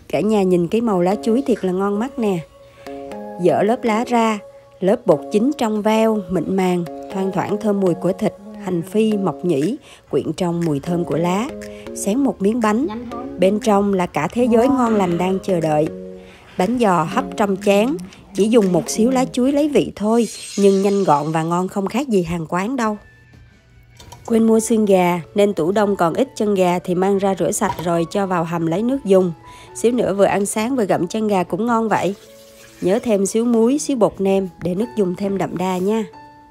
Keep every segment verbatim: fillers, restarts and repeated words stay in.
Cả nhà nhìn cái màu lá chuối thiệt là ngon mắt nè. Dỡ lớp lá ra, lớp bột chín trong veo, mịn màng, thoang thoảng thơm mùi của thịt, hành phi, mộc nhĩ, quyện trong mùi thơm của lá. Xén một miếng bánh, bên trong là cả thế giới ngon lành đang chờ đợi. Bánh giò hấp trong chén, chỉ dùng một xíu lá chuối lấy vị thôi, nhưng nhanh gọn và ngon không khác gì hàng quán đâu. Quên mua xương gà nên tủ đông còn ít chân gà thì mang ra rửa sạch rồi cho vào hầm lấy nước dùng. Xíu nữa vừa ăn sáng vừa gặm chân gà cũng ngon vậy. Nhớ thêm xíu muối, xíu bột nêm để nước dùng thêm đậm đà nha.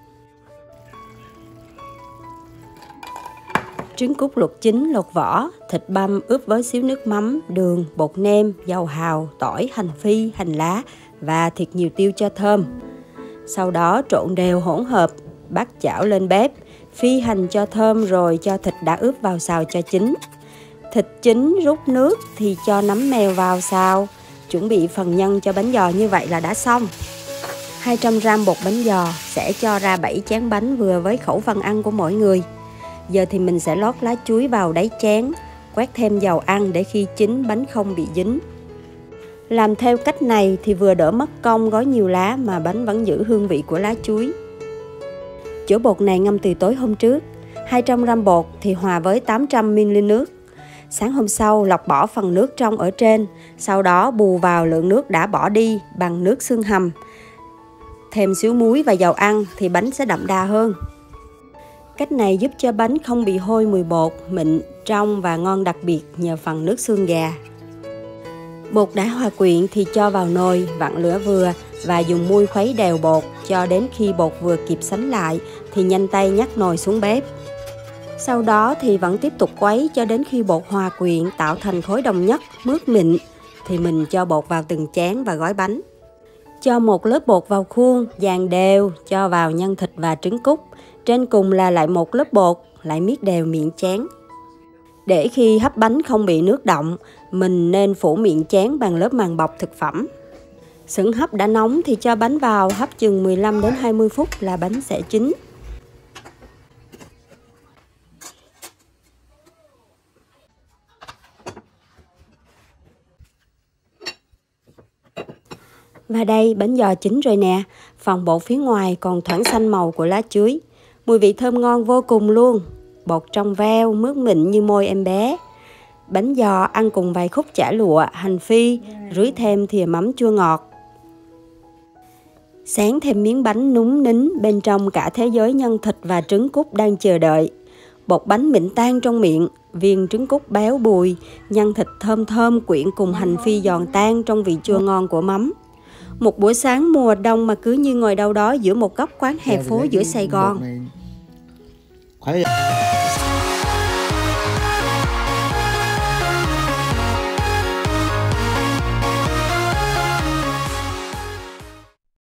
Trứng cút luộc chín, lột vỏ, thịt băm ướp với xíu nước mắm, đường, bột nêm, dầu hào, tỏi, hành phi, hành lá và thiệt nhiều tiêu cho thơm. Sau đó trộn đều hỗn hợp, bắt chảo lên bếp, phi hành cho thơm rồi cho thịt đã ướp vào xào cho chín. Thịt chín rút nước thì cho nấm mèo vào xào. Chuẩn bị phần nhân cho bánh giò như vậy là đã xong. hai trăm gam bột bánh giò sẽ cho ra bảy chén bánh vừa với khẩu phần ăn của mỗi người. Giờ thì mình sẽ lót lá chuối vào đáy chén, quét thêm dầu ăn để khi chín bánh không bị dính. Làm theo cách này thì vừa đỡ mất công gói nhiều lá mà bánh vẫn giữ hương vị của lá chuối. Chỗ bột này ngâm từ tối hôm trước, hai trăm gam bột thì hòa với tám trăm mi li lít nước. Sáng hôm sau lọc bỏ phần nước trong ở trên, sau đó bù vào lượng nước đã bỏ đi bằng nước xương hầm. Thêm xíu muối và dầu ăn thì bánh sẽ đậm đà hơn. Cách này giúp cho bánh không bị hôi mùi bột, mịn, trong và ngon đặc biệt nhờ phần nước xương gà. Bột đã hòa quyện thì cho vào nồi, vặn lửa vừa và dùng muôi khuấy đều bột cho đến khi bột vừa kịp sánh lại thì nhanh tay nhắc nồi xuống bếp. Sau đó thì vẫn tiếp tục quấy cho đến khi bột hòa quyện tạo thành khối đồng nhất, mướt mịn thì mình cho bột vào từng chén và gói bánh. Cho một lớp bột vào khuôn, dàn đều, cho vào nhân thịt và trứng cút. Trên cùng là lại một lớp bột, lại miết đều miệng chén. Để khi hấp bánh không bị nước đọng, mình nên phủ miệng chén bằng lớp màng bọc thực phẩm. Sửng hấp đã nóng thì cho bánh vào hấp chừng mười lăm đến hai mươi phút là bánh sẽ chín. Và đây bánh giò chín rồi nè, phần bột phía ngoài còn thoảng xanh màu của lá chuối. Mùi vị thơm ngon vô cùng luôn, bột trong veo, mướt mịn như môi em bé. Bánh giò ăn cùng vài khúc chả lụa, hành phi, rưới thêm thìa mắm chua ngọt. Xén thêm miếng bánh núng nín, bên trong cả thế giới nhân thịt và trứng cút đang chờ đợi. Bột bánh mịn tan trong miệng, viên trứng cút béo bùi, nhân thịt thơm thơm quyện cùng hành phi giòn tan trong vị chua ngon của mắm. Một buổi sáng mùa đông mà cứ như ngồi đâu đó giữa một góc quán hè phố giữa Sài Gòn.